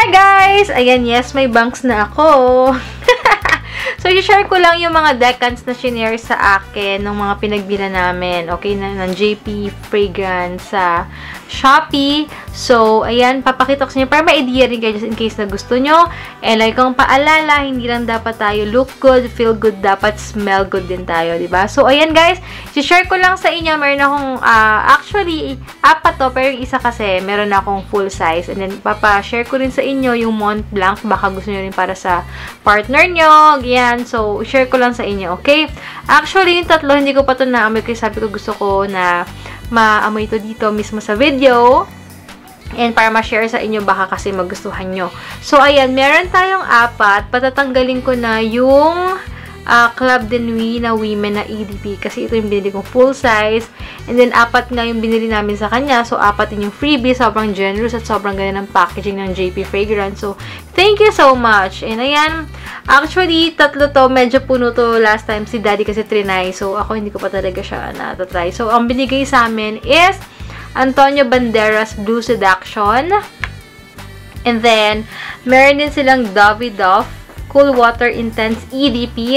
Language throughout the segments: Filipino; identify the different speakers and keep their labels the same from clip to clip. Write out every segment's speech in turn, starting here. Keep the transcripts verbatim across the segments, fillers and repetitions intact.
Speaker 1: Hi guys! Ayan, yes, may banks na ako. So, i-share ko lang yung mga decants na shinare sa akin ng mga pinagbila namin. Okay, na, ng J P Fragrance sa Shopee. So, ayan, papakita ko sa inyo para may idea rin kayo just in case na gusto nyo. And like kong paalala, hindi lang dapat tayo look good, feel good, dapat smell good din tayo, diba? So, ayan guys, i-share ko lang sa inyo. Meron akong, uh, actually, apat to, pero yung isa kasi, meron akong full size. And then, papa-share ko rin sa inyo yung Mont Blanc. Baka gusto nyo rin para sa partner nyo. Yan. So, share ko lang sa inyo, okay? Actually, yung tatlo, hindi ko pa ito naamoy kasi sabi ko gusto ko na maamoy ito dito mismo sa video. And para ma-share sa inyo, baka kasi magustuhan nyo. So, ayan, meron tayong apat. Patatanggalin ko na yung uh, Club de Nuit na women na E D P. Kasi ito yung binili kong full size. And then, apat nga yung binili namin sa kanya. So, apat din yung freebie. Sobrang generous at sobrang ganda ng packaging ng J P Fragrance. So, thank you so much. And ayan, actually, tatlo to. Medyo puno to last time si Daddy kasi trinay. So, ako hindi ko pa talaga siya natatry. So, ang binigay sa amin is Antonio Banderas Blue Seduction. And then, meron din silang Davidoff Cool Water Intense E D P.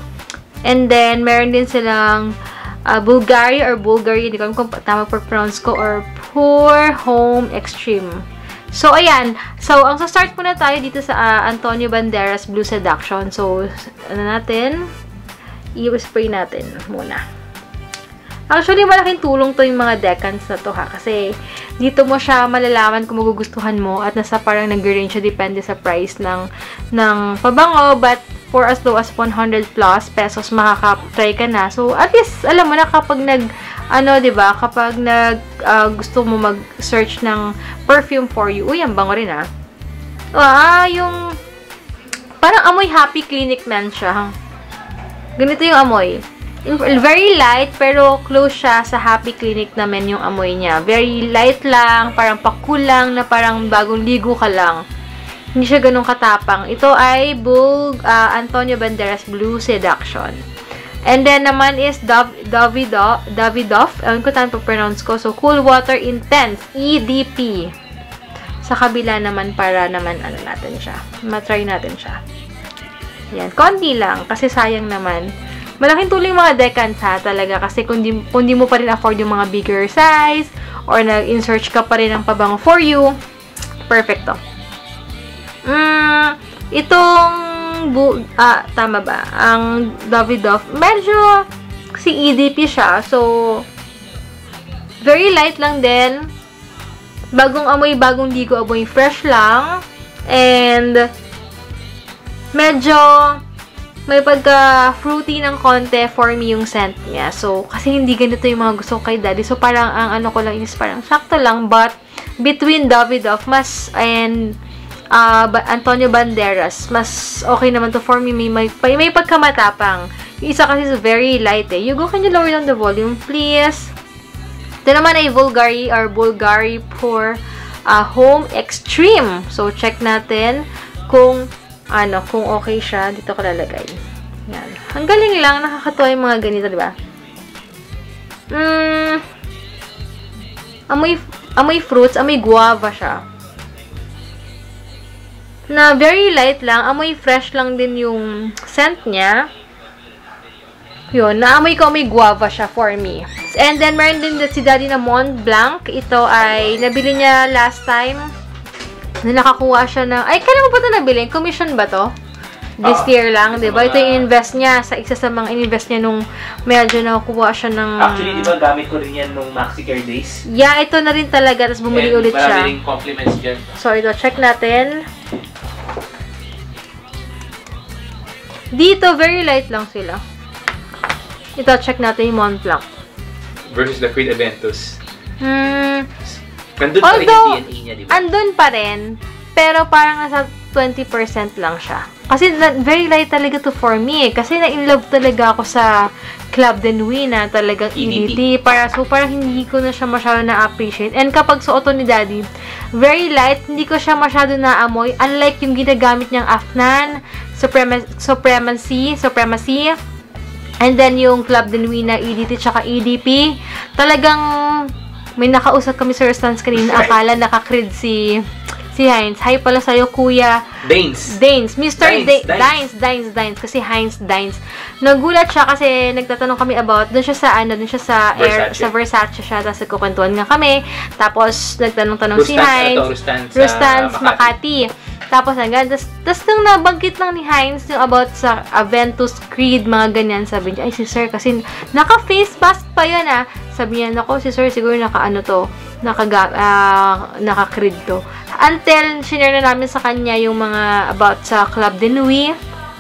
Speaker 1: And then, meron din silang uh, Bulgari or Bulgari, hindi ko alam kung tama pag-pronounce ko, or Pour Home Extreme. So, ayan. So, ang sa-start muna tayo dito sa uh, Antonio Banderas Blue Seduction. So, ano natin? I-spray natin muna. Actually, malaking tulong to yung mga decants na to ha. Kasi, dito mo siya malalaman kung magugustuhan mo at nasa parang nag-range siya depende sa price ng, ng pabango. But, for as low as one hundred plus pesos, makaka-try ka na. So, at least, alam mo na kapag nag, ano, diba, kapag nag, uh, gusto mo mag-search ng perfume for you. Uy, ang bango rin ah. Ah, yung, parang amoy Happy Clinic man siya. Ganito yung amoy. Very light, pero close siya sa Happy Clinic naman yung amoy niya. Very light lang, parang pakulang na parang bagong ligo ka lang. Hindi siya ganun katapang. Ito ay Bulg, uh, Antonio Banderas Blue Seduction. And then naman is Dav Davidoff, Davidoff, ewan ko tayo pa-pronounce ko. So, Cool Water Intense E D P. Sa kabila naman para naman, ano natin siya. Matry natin siya. Yan, konti lang. Kasi sayang naman. Malaking tulong mga decants ha, talaga. Kasi kung di, kung di mo pa rin afford yung mga bigger size, or nag-in-search ka pa rin ng pabango for you, perfect to. Mm, itong, bu ah, tama ba? Ang Davidoff, medyo si E D P siya. So, very light lang din. Bagong amoy, bagong ligo, amoy fresh lang. And, medyo may pagka-fruity ng konti for me yung scent niya. So, kasi hindi ganito yung mga gusto ko kay Daddy. So, parang ang ano ko lang is parang sakto lang. But, between Davidoff, mas, and uh, Antonio Banderas, mas okay naman to for me. May, may, may pagkamatapang. Yung isa kasi is very light eh. Yugo, can you lower down the volume, please? Ito naman ay Bulgari or Bulgari Pour uh, Home Extreme. So, check natin kung ano, kung okay siya, dito ko lalagay. Yan. Ang galing lang, nakakatuwa yung mga ganito, di ba? Mm, amoy, amoy fruits, amoy guava siya. Na very light lang, amoy fresh lang din yung scent niya. Yun, naamoy ko amoy guava siya for me. And then, meron din si Daddy na Mont Blanc. Ito ay, nabili niya last time. Na nakakuha siya ng, ay, kailan mo ba ito nabili? Commission ba to? This uh, year lang, di ba? Ito yung invest niya sa isa sa mga invest niya nung medyo nakakuha siya ng...
Speaker 2: Actually, di ba gamit ko rin yan nung MaxiCare days?
Speaker 1: Yeah, ito na rin talaga. Tapos bumili ulit siya.
Speaker 2: Marami rin compliments dyan.
Speaker 1: So, ito, check natin. Dito, very light lang sila. Ito, check natin yung Mont Blanc.
Speaker 2: Versus the Creed Aventus.
Speaker 1: Hmm...
Speaker 2: Andun pa rin yung D N A niya, di ba?
Speaker 1: Andun pa rin, pero parang nasa twenty percent lang siya. Kasi very light talaga to for me eh. Kasi na-inlove talaga ako sa Club de Nuit na talagang E D T. Para, so parang hindi ko na siya masyado na-appreciate. And kapag suoto ni Daddy, very light, hindi ko siya masyado na-amoy. Unlike yung ginagamit niyang Afnan, Suprema Supremacy, Supremacy, and then yung Club de Nuit na E D T tsaka E D P, talagang may nakausap kami sa restaurants kanina, akala naka-cred si Si Heinz. Hi pala sa'yo, Kuya.
Speaker 2: Daines.
Speaker 1: Daines. mister
Speaker 2: Daines,
Speaker 1: Daines.
Speaker 2: Daines.
Speaker 1: Daines. Daines. Daines. Kasi Heinz Daines. Nagulat siya kasi nagtatanong kami about, doon siya sa, ano, doon siya sa Air,
Speaker 2: Versace.
Speaker 1: sa Versace siya. Tapos nagkukwentuhan nga kami. Tapos nagtanong-tanong si
Speaker 2: Rustans,
Speaker 1: Heinz.
Speaker 2: ano to, Rustans, sa
Speaker 1: Rustans,
Speaker 2: Makati.
Speaker 1: Makati. Tapos hanggang, tapos, tapos nung nabanggit lang ni Heinz yung about sa Aventus Creed, mga ganyan, sabi niya, ay si sir, kasi naka-face mask pa yun ah. Sabi niya, nako, si sir, siguro naka-ano to, naka, uh, naka-Creed to. Until, shinare na namin sa kanya yung mga about sa Club de Nuit.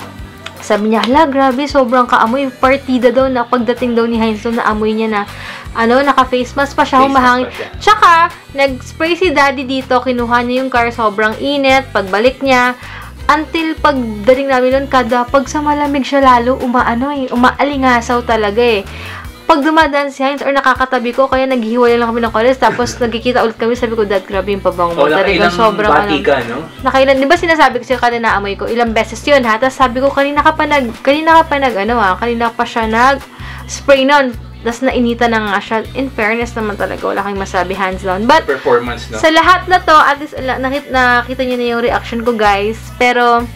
Speaker 1: Sabi niya, hala, grabe, sobrang kaamoy. Partida daw na pagdating daw ni Heinz doon, naamoy niya na, ano, naka-face mask pa siya, humahangin. Tsaka, nag-spray si daddy dito, kinuha niya yung car, sobrang init, pagbalik niya, until pagdating namin doon, kada, pag sa malamig siya lalo, umaano eh, umaalingasaw talaga eh. Pag dumadaan si Heinz or nakakatabi ko, kaya naghihiwalay lang kami ng college, tapos nagkikita ulit kami, sabi ko, dad, grabe yung pabango mo.
Speaker 2: O,
Speaker 1: Talagang sobrang
Speaker 2: bati ka, no?
Speaker 1: Nakailan, di ba sinasabi ko siya kanina naamoy ko, ilang beses yun ha, tapos sabi ko, kanina ka pa nag, kanina ka pa nag, ano ha, kanina pa siya nag-spray nun, tapos nainita na nga siya. In fairness naman talaga, wala kang masabi, hands down. But,
Speaker 2: performance, no?
Speaker 1: sa lahat na to, at least, nakita, nakita niyo na yung reaction ko, guys, pero,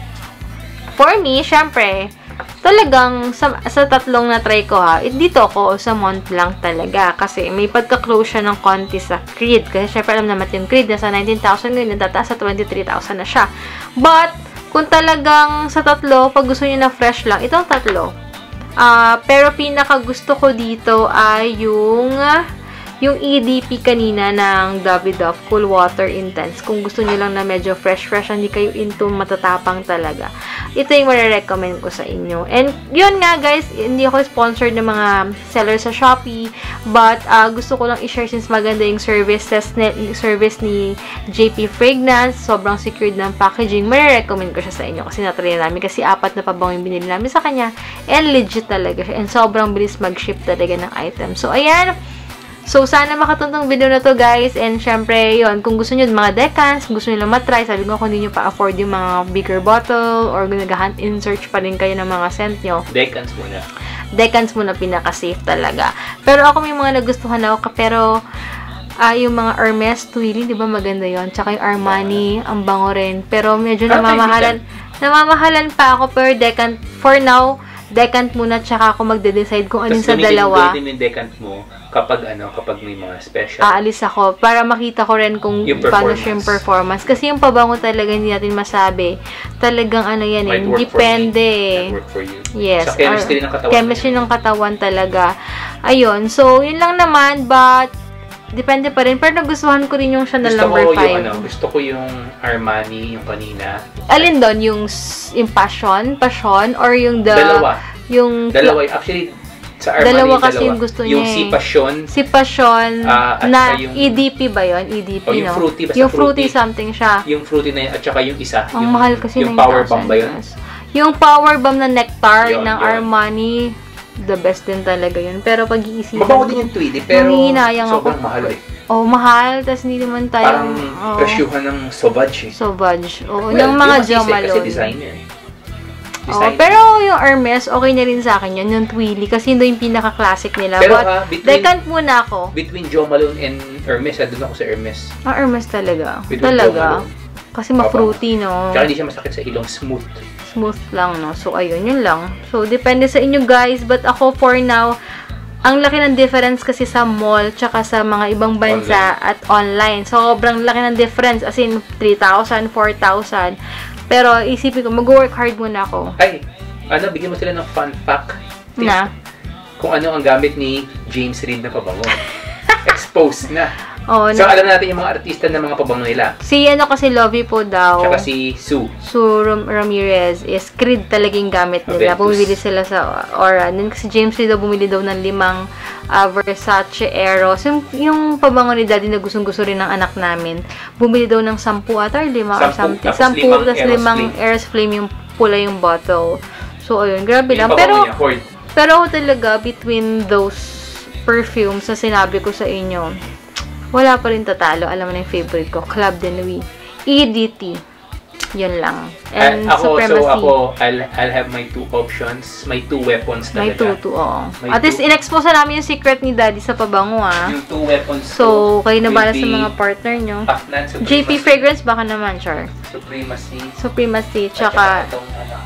Speaker 1: for me, syempre, talagang sa, sa tatlong na try ko ha, dito ako sa Mont Blanc talaga kasi may pagka-close siya ng konti sa Creed kasi syempre alam naman yung Creed nasa nineteen thousand ngayon, natataas sa twenty-three thousand na siya. But kung talagang sa tatlo, pag gusto niyo na fresh lang, itong tatlo. Uh, pero pinaka gusto ko dito ay yung yung E D P kanina ng Davidoff Cool Water Intense. Kung gusto niyo lang na medyo fresh-fresh, hindi kayo into matatapang talaga. Ito yung marirecommend ko sa inyo. And yun nga guys, hindi ako sponsored ng mga sellers sa Shopee, but uh, gusto ko lang i-share since maganda yung services ni, service ni J P Fragrance. Sobrang secured ng packaging. Marirecommend ko siya sa inyo kasi natry namin. Kasi apat na pabango yung binili namin sa kanya. And legit talaga siya. And sobrang bilis mag-ship talaga ng item. So, ayan. So, sana makatuntong video na to guys. And syempre, yun, kung gusto nyo mga decants, kung gusto nyo lang matry, sabi ko kung hindi nyo pa afford yung mga bigger bottle or nag-hunt in search pa rin kayo ng mga scent nyo.
Speaker 2: Decants muna.
Speaker 1: Decants muna pinaka-safe talaga. Pero ako may mga nagustuhan ako, pero uh, yung mga Hermes, Twilly, di ba maganda yon? Tsaka yung Armani, ang bango rin. Pero medyo namamahalan, namamahalan pa ako per decant. For now, decant muna, tsaka ako magde-decide kung alin sa dalawa.
Speaker 2: Tapos gamitin yung decant mo kapag ano, kapag may mga special.
Speaker 1: Aalis ako para makita ko rin kung paano siya yung performance. Kasi yung pabango talaga hindi natin masabi. Talagang ano yan eh, depende.
Speaker 2: Might work for you.
Speaker 1: Yes.
Speaker 2: Sa chemistry ng katawan.
Speaker 1: Chemistry ng katawan talaga. Ayun. So, yun lang naman, but depende pa rin. Pero nagustuhan ko rin yung Chanel number five.
Speaker 2: Yung, ano, gusto ko yung Armani, yung kanina.
Speaker 1: Alin doon? Yung, yung Passion? Passion? Or yung the...
Speaker 2: Dalawa.
Speaker 1: Yung...
Speaker 2: Dalawa. Actually, sa Armani,
Speaker 1: dalawa kasi
Speaker 2: dalawa.
Speaker 1: yung gusto niya.
Speaker 2: Yung si Passion.
Speaker 1: Si Passion
Speaker 2: uh,
Speaker 1: na
Speaker 2: yung,
Speaker 1: E D P ba yun? E D P,
Speaker 2: oh, yung
Speaker 1: no?
Speaker 2: fruity,
Speaker 1: yung
Speaker 2: fruity
Speaker 1: fruity something siya.
Speaker 2: Yung fruity na yun, at saka yung isa.
Speaker 1: Ang
Speaker 2: yung,
Speaker 1: mahal kasi
Speaker 2: yung power bomb ba yun?
Speaker 1: Yung power bomb na nectar
Speaker 2: yun,
Speaker 1: ng
Speaker 2: yun.
Speaker 1: Armani, the best din talaga yun. Pero pag-iisipan,
Speaker 2: mabango din yung Tweedy, pero sobrang
Speaker 1: ako.
Speaker 2: mahal eh.
Speaker 1: Oh, mahal. Tapos hindi naman tayo...
Speaker 2: Parang
Speaker 1: oh,
Speaker 2: presyuhan ng Sauvage eh.
Speaker 1: Sauvage. Oo,
Speaker 2: well,
Speaker 1: ng mga Jo
Speaker 2: kasi,
Speaker 1: Malone.
Speaker 2: Kasi designer eh.
Speaker 1: Oh, pero yung Hermes, okay na rin sa akin yun. Yung Twilly. Kasi yun yung pinaka-classic nila.
Speaker 2: Pero
Speaker 1: But,
Speaker 2: ha, between,
Speaker 1: decant muna ako.
Speaker 2: Between Jo Malone and Hermes, ha, doon ako sa Hermes.
Speaker 1: Ah, Hermes talaga.
Speaker 2: Between
Speaker 1: talaga. Kasi ma-fruity, no?
Speaker 2: Kaya hindi siya masakit sa ilong, smooth.
Speaker 1: Smooth lang, no? So, ayun, yun lang. So, depende sa inyo, guys. But ako, for now, ang laki ng difference kasi sa mall tsaka sa mga ibang bansa online. At online. Sobrang laki ng difference. As in, three thousand, four thousand. Pero, isipin ko, mag-work hard muna ako.
Speaker 2: Ay, ano, bigyan mo sila ng fun fact.
Speaker 1: Na?
Speaker 2: Kung ano ang gamit ni James Reid na pabango. Exposed na.
Speaker 1: Oh,
Speaker 2: so, na alam natin yung mga artista na mga pabango nila.
Speaker 1: Si, ano kasi, Lovie po daw.
Speaker 2: Tsaka si Sue.
Speaker 1: Sue Ram Ramirez is Creed talagang gamit nila. Aventus. Bumili sila sa Aura. Then, kasi James Reid daw bumili daw ng limang uh, Versace Eros. Yung, yung pabango ni Daddy na gustong-gusto rin ng anak namin. Bumili daw ng sampu ata or lima or something.
Speaker 2: Sampu,
Speaker 1: sampu, tapos limang Eros Flame yung pula yung bottle. So, ayun. Grabe lang. Pero, niya, pero talaga, between those perfumes na sinabi ko sa inyo, wala pa rin tatalo. Alam mo na yung favorite ko. Club de Nuit. E D T. Yun lang.
Speaker 2: And
Speaker 1: And
Speaker 2: ako,
Speaker 1: Supremacy.
Speaker 2: so ako, I'll, I'll have my two options. My two weapons talaga.
Speaker 1: May tutu, oo.
Speaker 2: May
Speaker 1: At least,
Speaker 2: two-
Speaker 1: in-expose na namin yung secret ni Daddy sa pabango, ah.
Speaker 2: Yung two weapons
Speaker 1: So, kayo na
Speaker 2: will
Speaker 1: bala sa
Speaker 2: be
Speaker 1: mga partner nyo.
Speaker 2: Pacnan,
Speaker 1: J P
Speaker 2: Supremacy,
Speaker 1: Fragrance, baka naman, Char.
Speaker 2: Supremacy.
Speaker 1: Supremacy,
Speaker 2: at
Speaker 1: tsaka
Speaker 2: itong, ano,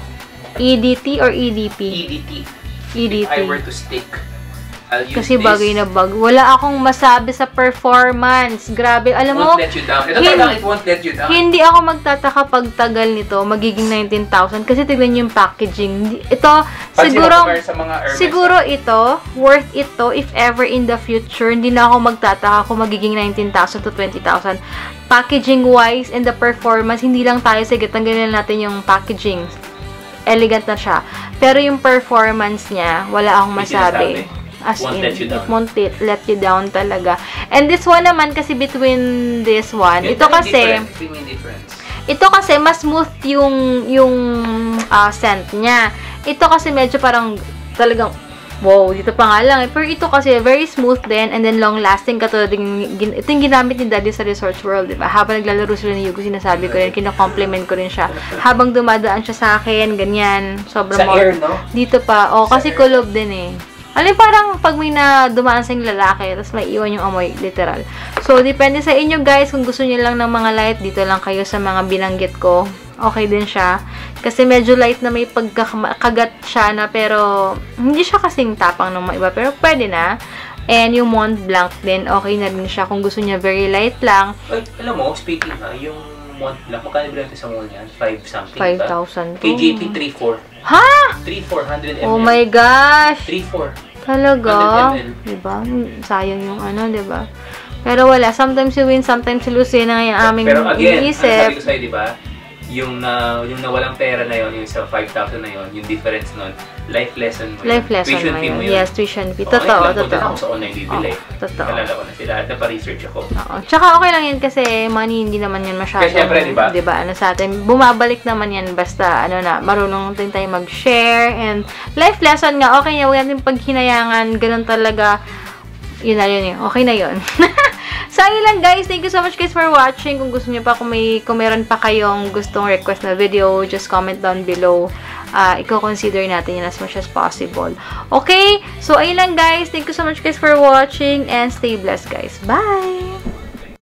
Speaker 1: E D T or E D P?
Speaker 2: E D T.
Speaker 1: E D
Speaker 2: If I
Speaker 1: T.
Speaker 2: were to stick, I'll use
Speaker 1: Kasi
Speaker 2: this.
Speaker 1: bagay na bag. Wala akong masabi sa performance. Grabe. Alam mo,
Speaker 2: Won't let you down. Ito
Speaker 1: hin-
Speaker 2: talaga, it won't let you down.
Speaker 1: hindi ako magtataka pag tagal nito, magiging nineteen thousand. Kasi tignan niyo yung packaging. Hindi- Ito,
Speaker 2: Pansin
Speaker 1: siguro,
Speaker 2: mo compare sa mga Hermes,
Speaker 1: siguro ito, worth ito if ever in the future. Hindi na ako magtataka kung magiging nineteen thousand to twenty thousand. Packaging-wise and the performance, hindi lang tayo, sige, tanggalin natin yung packaging. Elegant na siya. Pero yung performance niya, wala akong
Speaker 2: Hindi
Speaker 1: masabi.
Speaker 2: sinasabi.
Speaker 1: As
Speaker 2: Won't
Speaker 1: in,
Speaker 2: let you down.
Speaker 1: it won't let, let you down talaga. And this one naman, kasi between this one,
Speaker 2: Yun
Speaker 1: ito
Speaker 2: yung
Speaker 1: kasi,
Speaker 2: difference, yun yung difference.
Speaker 1: ito kasi, mas smooth yung, yung ah, scent niya. Ito kasi medyo parang, talagang, wow, dito pa nga lang. Pero ito kasi, very smooth din, and then long-lasting, katulad yung, gin- ito yung ginamit ni Daddy sa Resorts World, diba? Habang naglalaro sila ni Yugo, sinasabi ko rin, kino-compliment ko rin siya. Habang dumadaan siya sa akin, ganyan, sobrang
Speaker 2: Sa
Speaker 1: mo-
Speaker 2: air, no?
Speaker 1: dito pa, oh,
Speaker 2: Sa
Speaker 1: kasi
Speaker 2: air.
Speaker 1: kulob din eh. Alam, parang pag may na dumaan sa yung lalaki, tapos may iwan yung amoy, literal. So, depende sa inyo guys, kung gusto niyo lang ng mga light, dito lang kayo sa mga binanggit ko. Okay din siya. Kasi medyo light na may pagkakagat siya na, pero hindi siya kasing tapang ng mga iba, pero pwede na. And yung Mont Blanc din, okay na rin siya kung gusto niya very light lang.
Speaker 2: Ay, alam mo, speaking ha, yung Mont Blanc, magkano ba ito sa mall niyan? five something.
Speaker 1: five
Speaker 2: ba?
Speaker 1: thousand.
Speaker 2: Kay J P, three four.
Speaker 1: Ha?
Speaker 2: three four hundred milliliters.
Speaker 1: Oh my gosh!
Speaker 2: three four.
Speaker 1: Talaga?
Speaker 2: one hundred milliliters.
Speaker 1: Diba? Sayang yung ano, diba? Pero wala. Sometimes you win, sometimes you lose. Yun ang yung aming
Speaker 2: Pero again, ano sabi
Speaker 1: iniisip.
Speaker 2: ko sa'yo, di ba? Yung, na, yung nawalang pera na yon, yung sa five thousand na yon, yung difference nun, life lesson mo yun.
Speaker 1: Life lesson
Speaker 2: Tuition
Speaker 1: mo
Speaker 2: fee mo
Speaker 1: yun.
Speaker 2: yun.
Speaker 1: Yes, tuition fee.
Speaker 2: Oo,
Speaker 1: Totoo,
Speaker 2: ngayon lang, punta na
Speaker 1: totoo.
Speaker 2: ako sa online bibili.
Speaker 1: Oo, totoo.
Speaker 2: Kalala ko na sila. Napa-research ako.
Speaker 1: Oo. Tsaka okay lang yan kasi money hindi naman yan masyado.
Speaker 2: Kasi syempre, diba?
Speaker 1: Diba, ano sa atin, bumabalik naman yan basta, ano na, marunong din tayo mag-share and life lesson nga, okay na, huwag natin paghinayangan, ganun talaga, yun na yun yun. Okay na yun. So, ayun lang guys. Thank you so much guys for watching. Kung gusto niyo pa, kung may, kung meron pa kayong gustong request na video, just comment down below. Uh, i-consider natin yun as much as possible. Okay? So, ayun lang guys. Thank you so much guys for watching and stay blessed guys. Bye!